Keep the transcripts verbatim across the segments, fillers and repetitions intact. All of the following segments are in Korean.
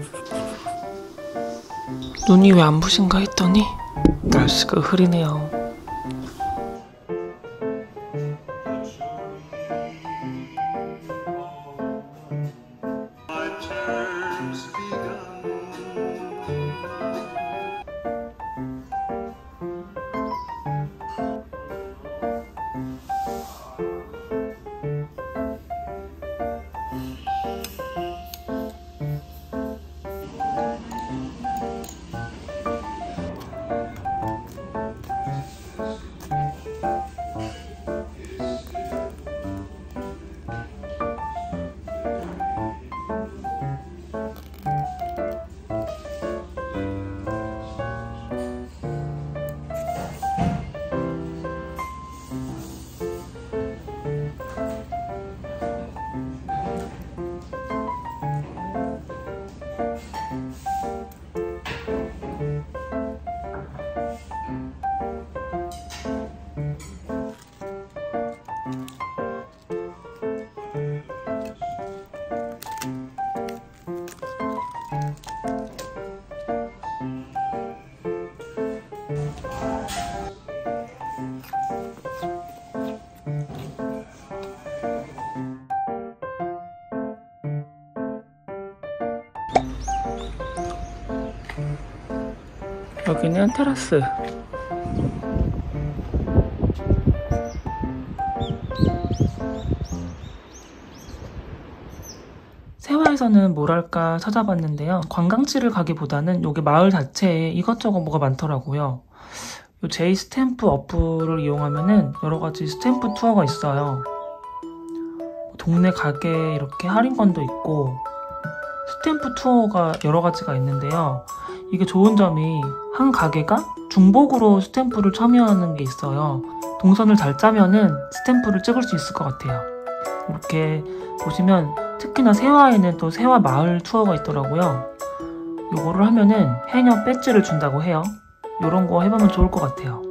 눈이 왜 안 부신가 했더니 날씨가 흐리네요. 여기는 테라스. 세화에서는 뭘 할까 찾아봤는데요. 관광지를 가기보다는 여기 마을 자체에 이것저것 뭐가 많더라고요. 요 제이 스탬프 어플을 이용하면은 여러 가지 스탬프 투어가 있어요. 동네 가게 이렇게 할인권도 있고 스탬프 투어가 여러 가지가 있는데요. 이게 좋은 점이 한 가게가 중복으로 스탬프를 참여하는 게 있어요. 동선을 잘 짜면은 스탬프를 찍을 수 있을 것 같아요. 이렇게 보시면 특히나 세화에는 또 세화 마을 투어가 있더라고요. 이거를 하면은 해녀 배지를 준다고 해요. 이런 거 해보면 좋을 것 같아요.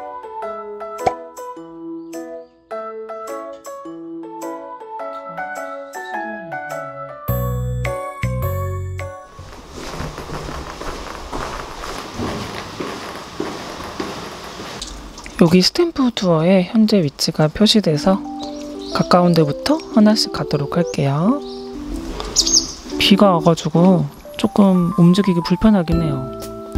여기 스탬프 투어에 현재 위치가 표시돼서 가까운 데부터 하나씩 가도록 할게요. 비가 와가지고 조금 움직이기 불편하긴 해요.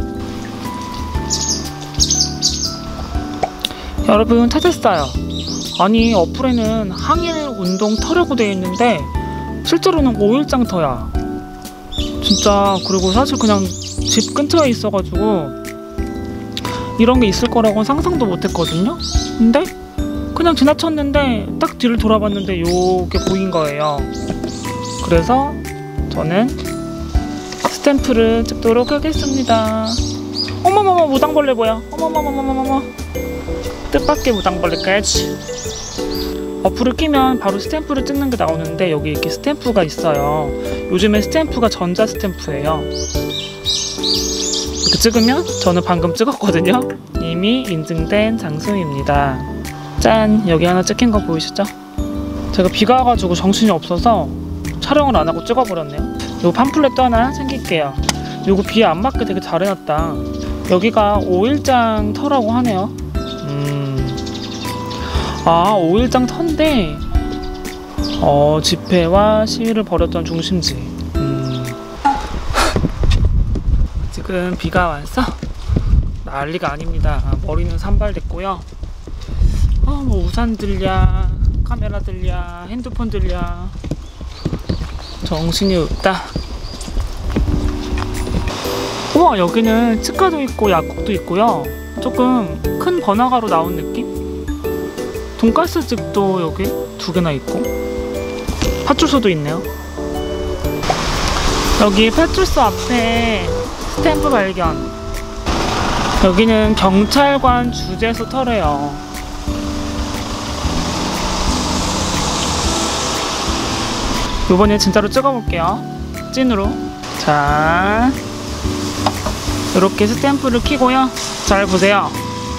여러분 찾았어요. 아니 어플에는 항일 운동 터라고 되어 있는데 실제로는 오일장 터야. 진짜. 그리고 사실 그냥 집 근처에 있어가지고 이런 게 있을 거라고는 상상도 못했거든요. 근데 그냥 지나쳤는데 딱 뒤를 돌아봤는데 요게 보인 거예요. 그래서 저는 스탬프를 찍도록 하겠습니다. 어머머머 무당벌레 뭐야. 어머머머머머머 뜻밖의 무당벌레까지. 어플을 끼면 바로 스탬프를 찍는 게 나오는데 여기 이렇게 스탬프가 있어요. 요즘에 스탬프가 전자 스탬프예요. 이렇게 찍으면 저는 방금 찍었거든요. 이미 인증된 장소입니다. 짠! 여기 하나 찍힌 거 보이시죠? 제가 비가 와가지고 정신이 없어서 촬영을 안 하고 찍어버렸네요. 요 팜플렛도 하나 챙길게요. 요거 비에 안 맞게 되게 잘 해놨다. 여기가 오일장 터라고 하네요. 음. 아, 오일장 터인데 어, 집회와 시위를 벌였던 중심지. 음. 지금 비가 와서 난리가 아닙니다. 머리는 산발됐고요. 어, 뭐 우산 들랴, 카메라 들랴, 핸드폰 들랴, 정신이 없다. 우와, 여기는 치과도 있고 약국도 있고요. 조금 큰 번화가로 나온 느낌? 돈가스 집도 여기 두 개나 있고 파출소도 있네요. 여기 파출소 앞에 스탬프 발견. 여기는 경찰관 주재소 터래요. 요번에 진짜로 찍어볼게요. 찐으로. 자, 이렇게 스탬프를 켜고요. 잘 보세요.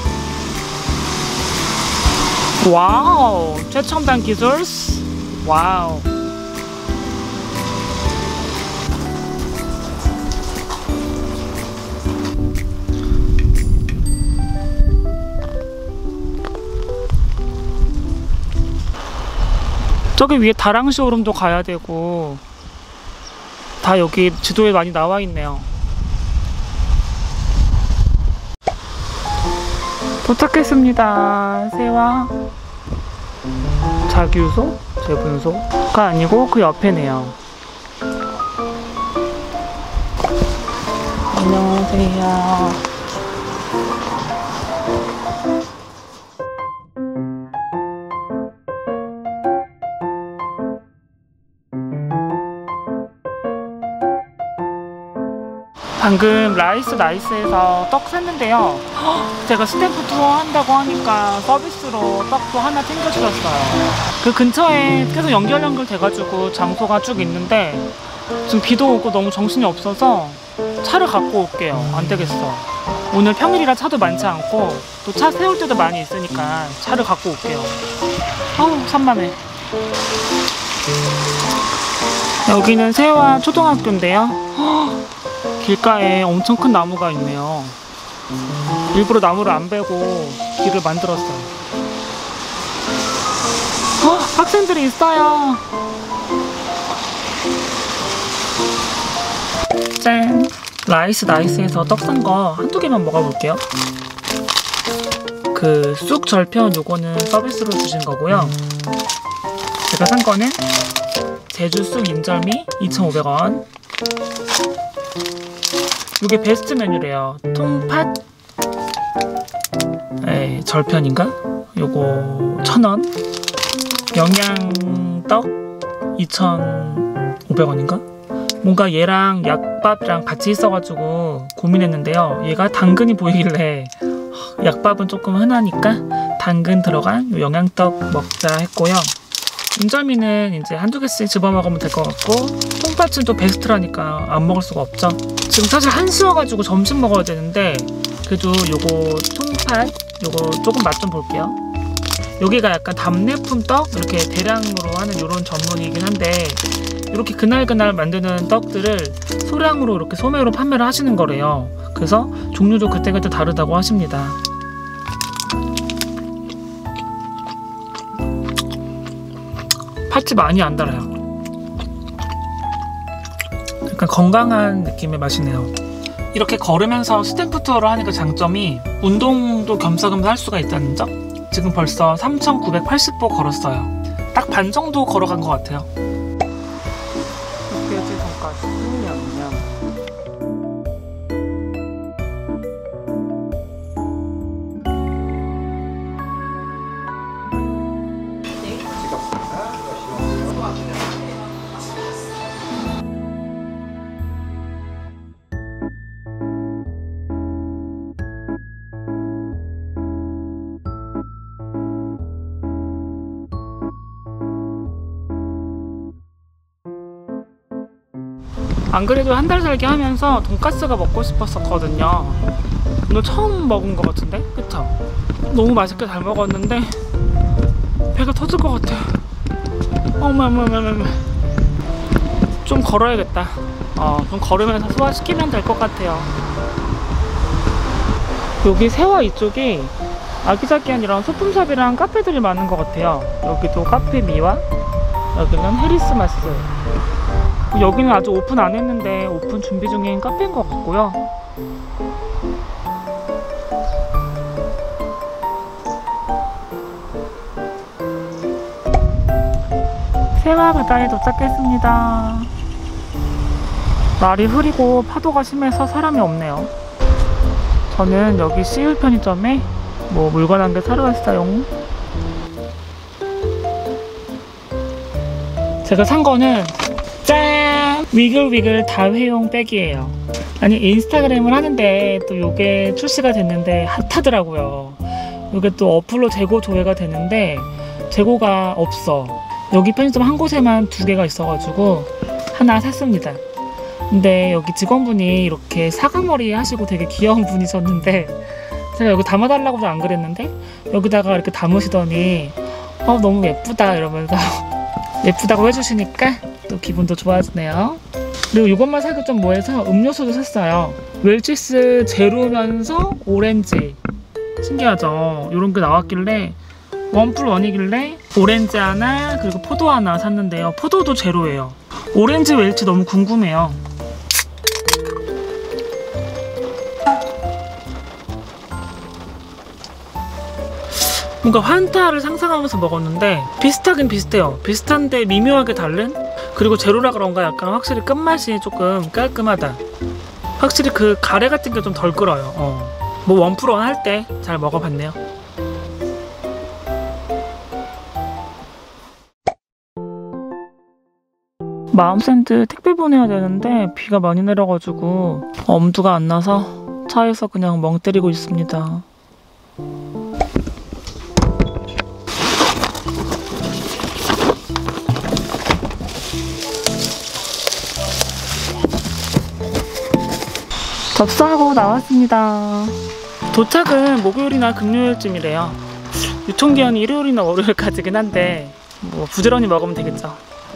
와우, 최첨단 기술. 와우. 저기 위에 다랑 쇼룸도 가야 되고 다 여기 지도에 많이 나와 있네요. 도착했습니다. 세화 자규소? 재분소가 아니고 그 옆에네요. 안녕하세요. 방금 라이스 나이스에서 떡 샀는데요. 제가 스탬프 투어 한다고 하니까 서비스로 떡도 하나 챙겨주셨어요. 그 근처에 계속 연결 연결 돼가지고 장소가 쭉 있는데 지금 비도 오고 너무 정신이 없어서 차를 갖고 올게요. 안 되겠어. 오늘 평일이라 차도 많지 않고 또 차 세울 때도 많이 있으니까 차를 갖고 올게요. 어우 산만해. 여기는 세화 초등학교인데요. 길가에 엄청 큰 나무가 있네요. 일부러 나무를 안 베고 길을 만들었어요. 어, 학생들이 있어요. 짠! 라이스 나이스에서 떡 산 거 한두 개만 먹어볼게요. 그 쑥 절편 요거는 서비스로 주신 거고요. 제가 산 거는 제주 쑥 인절미 이천오백 원. 이게 베스트 메뉴래요. 통팥 에이, 절편인가? 요거 천 원. 영양떡 이천오백 원인가? 뭔가 얘랑 약밥이랑 같이 있어가지고 고민했는데요. 얘가 당근이 보이길래 약밥은 조금 흔하니까 당근 들어간 요 영양떡 먹자 했고요. 인절미는 이제 한두 개씩 집어 먹으면 될 것 같고, 통팥은 또 베스트라니까 안 먹을 수가 없죠. 지금 사실 한시여가지고 점심 먹어야 되는데 그래도 요거 통팥 요거 조금 맛 좀 볼게요. 여기가 약간 답례품 떡 이렇게 대량으로 하는 요런 전문이긴 한데 이렇게 그날그날 만드는 떡들을 소량으로 이렇게 소매로 판매를 하시는 거래요. 그래서 종류도 그때그때 다르다고 하십니다. 팥이 많이 안 달아요. 약간 건강한 느낌의 맛이네요. 이렇게 걸으면서 스탬프 투어를 하니까 장점이 운동도 겸사겸사 할 수가 있다는 점. 지금 벌써 삼천구백팔십 보 걸었어요. 딱 반 정도 걸어간 것 같아요. 육개지 돈가스 양념. 안 그래도 한 달 살기 하면서 돈가스가 먹고 싶었었거든요. 오늘 처음 먹은 것 같은데? 그쵸? 너무 맛있게 잘 먹었는데 배가 터질 것 같아. 어머머머머머. 좀 걸어야겠다. 어, 좀 걸으면서 소화시키면 될 것 같아요. 여기 세화 이쪽이 아기자기한 이런 소품샵이랑 카페들이 많은 것 같아요. 여기도 카페 미와, 여기는 해리스마스. 여기는 아직 오픈 안 했는데 오픈 준비 중인 카페인 것 같고요. 세화 바다에 도착했습니다. 날이 흐리고 파도가 심해서 사람이 없네요. 저는 여기 씨유 편의점에 뭐 물건 한 개 사러 왔어요. 제가 산 거는 짠! 위글위글 다회용 백이에요. 아니 인스타그램을 하는데 또 요게 출시가 됐는데 핫하더라고요. 요게 또 어플로 재고 조회가 되는데 재고가 없어. 여기 편의점 한 곳에만 두 개가 있어가지고 하나 샀습니다. 근데 여기 직원분이 이렇게 사과머리 하시고 되게 귀여운 분이셨는데 제가 여기 담아달라고도 안 그랬는데 여기다가 이렇게 담으시더니 어 너무 예쁘다 이러면서 예쁘다고 해주시니까 또 기분도 좋아지네요. 그리고 이것만 사기 좀 뭐해서 음료수도 샀어요. 웰치스 제로면서 오렌지. 신기하죠? 이런 게 나왔길래 원 플러스 원이길래 오렌지 하나 그리고 포도 하나 샀는데요. 포도도 제로예요. 오렌지 왜일지 너무 궁금해요. 뭔가 환타를 상상하면서 먹었는데 비슷하긴 비슷해요. 비슷한데 미묘하게 다른? 그리고 제로라 그런가 약간 확실히 끝맛이 조금 깔끔하다. 확실히 그 가래 같은 게 좀 덜 끓어요. 어. 뭐 원 플러스 원 할 때 잘 먹어봤네요. 마음샌드 택배 보내야 되는데 비가 많이 내려가지고 엄두가 안 나서 차에서 그냥 멍 때리고 있습니다. 접수하고 나왔습니다. 도착은 목요일이나 금요일쯤이래요. 유통기한이 일요일이나 월요일까지긴 한데 뭐 부지런히 먹으면 되겠죠.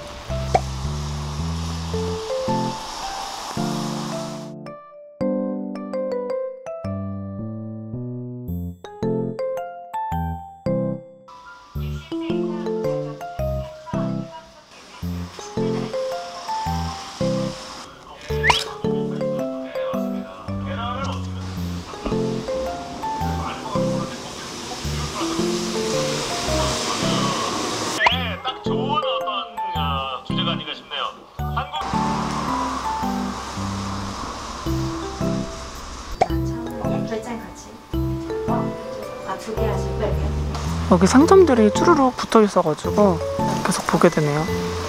여기 상점들이 쭈루룩 붙어 있어가지고 계속 보게 되네요.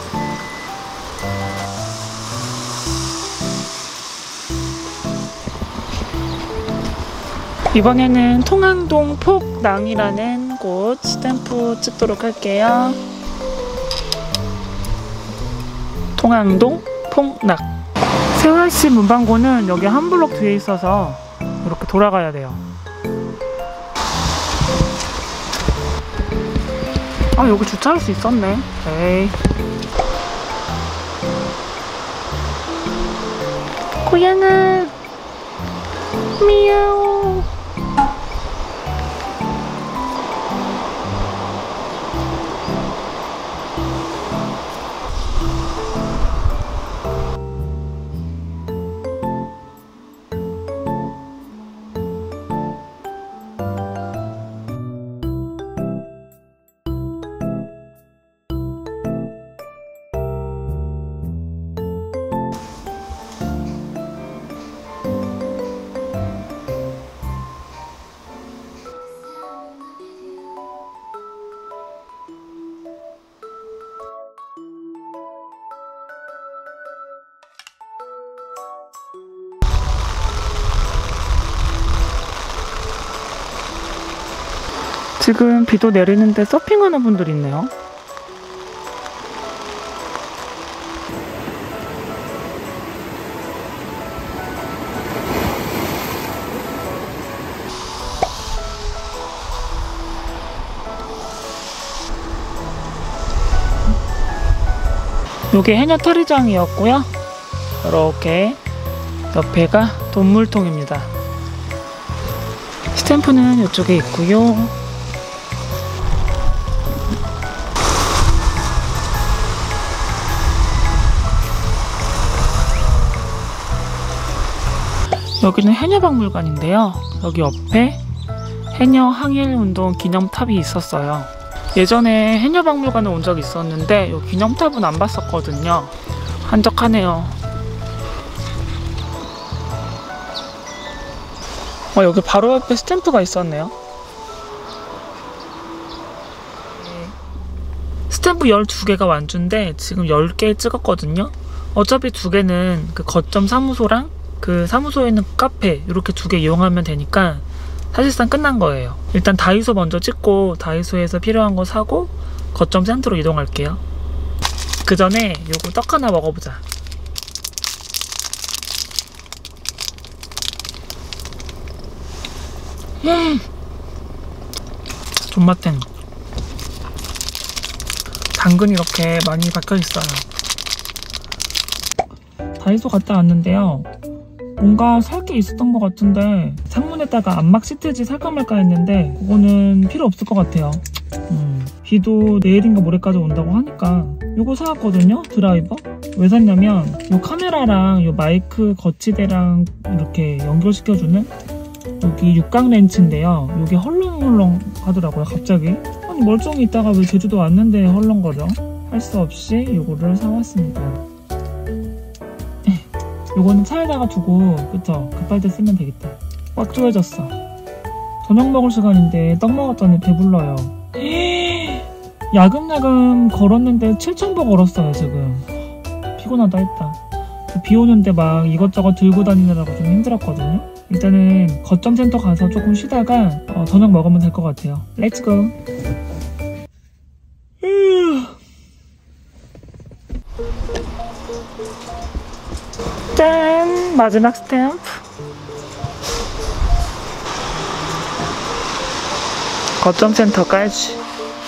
이번에는 통항동 폭낭이라는 곳 스탬프 찍도록 할게요. 통항동 폭낙. 세월시 문방구는 여기 한 블록 뒤에 있어서 이렇게 돌아가야 돼요. 아, 여기 주차할 수 있었네. 에이. 고양아 미야오. 지금 비도 내리는데 서핑하는 분들이 있네요. 요게 해녀 탈의장이었고요. 이렇게 옆에가 돈물통입니다. 스탬프는 이쪽에 있고요. 여기는 해녀박물관인데요. 여기 옆에 해녀 항일운동 기념탑이 있었어요. 예전에 해녀박물관에 온 적이 있었는데 이 기념탑은 안 봤었거든요. 한적하네요. 어, 여기 바로 옆에 스탬프가 있었네요. 스탬프 열두 개가 완주인데 지금 열 개 찍었거든요. 어차피 두 개는 그 거점 사무소랑 그 사무소에 있는 카페 이렇게 두 개 이용하면 되니까 사실상 끝난 거예요. 일단 다이소 먼저 찍고 다이소에서 필요한 거 사고 거점 센터로 이동할게요. 그 전에 요거 떡 하나 먹어보자. 음! 존맛탱. 당근이 이렇게 많이 박혀있어요. 다이소 갔다 왔는데요. 뭔가 살 게 있었던 것 같은데 창문에다가 안막 시트지 살까 말까 했는데 그거는 필요 없을 것 같아요. 음. 비도 내일인가 모레까지 온다고 하니까 요거 사왔거든요. 드라이버. 왜 샀냐면 요 카메라랑 요 마이크 거치대랑 이렇게 연결시켜주는 여기 육각 렌치인데요. 요게 헐렁헐렁 하더라고요. 갑자기. 아니 멀쩡히 있다가 왜 제주도 왔는데 헐렁거려? 할 수 없이 요거를 사왔습니다. 요거는 차에다가 두고 그쵸? 급할 때 쓰면 되겠다. 꽉 조여졌어. 저녁 먹을 시간인데 떡 먹었더니 배불러요. 야금야금 걸었는데 칠천 보 걸었어요 지금. 피곤하다 했다. 비 오는데 막 이것저것 들고 다니느라고 좀 힘들었거든요. 일단은 거점센터 가서 조금 쉬다가 어, 저녁 먹으면 될 것 같아요. 렛츠고. 짠! 마지막 스탬프. 거점센터까지.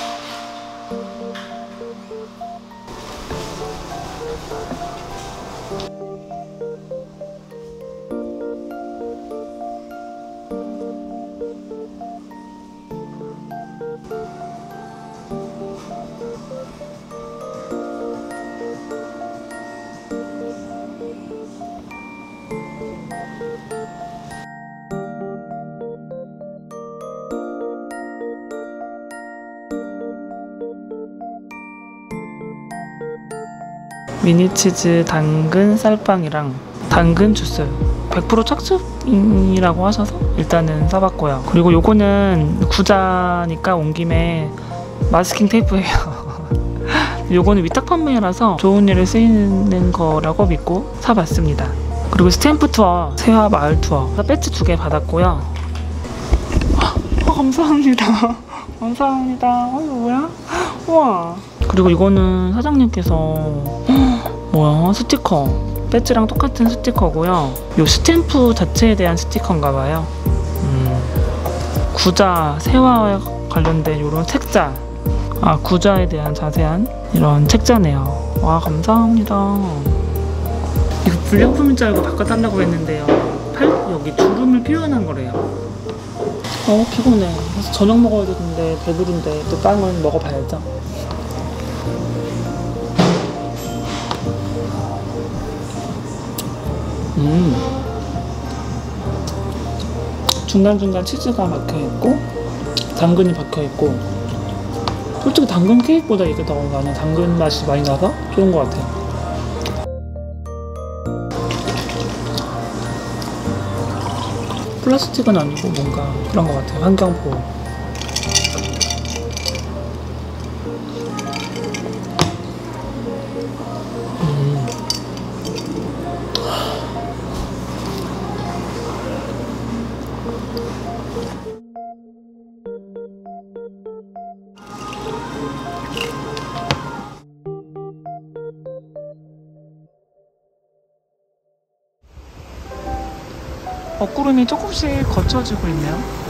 미니치즈 당근 쌀빵이랑 당근 주스 백 퍼센트 착즙이라고 하셔서 일단은 사봤고요. 그리고 요거는 구자니까 온 김에 마스킹 테이프예요. 요거는 위탁 판매라서 좋은 일에 쓰이는 거라고 믿고 사봤습니다. 그리고 스탬프 투어, 세화 마을 투어 배지 두 개 받았고요. 아, 감사합니다. 감사합니다. 어, 이거 뭐야? 우와. 그리고 이거는 사장님께서 뭐야? 스티커. 배지랑 똑같은 스티커고요. 요 스탬프 자체에 대한 스티커인가봐요. 음, 구자, 세화에 관련된 이런 책자. 아, 구자에 대한 자세한 이런 책자네요. 와, 감사합니다. 이거 불량품인 줄 알고 바꿔달라고 했는데요. 팔, 여기 주름을 표현한 거래요. 어, 피곤해. 그래서 저녁 먹어야 되는데 배부른데 또 빵은 먹어봐야죠. 음. 중간중간 치즈가 박혀있고 당근이 박혀있고 솔직히 당근 케이크보다 이게 더 나는 당근 맛이 많이 나서 좋은 것 같아요. 플라스틱은 아니고 뭔가 그런 것 같아요. 환경보호. 먹구름이 조금씩 거쳐지고 있네요.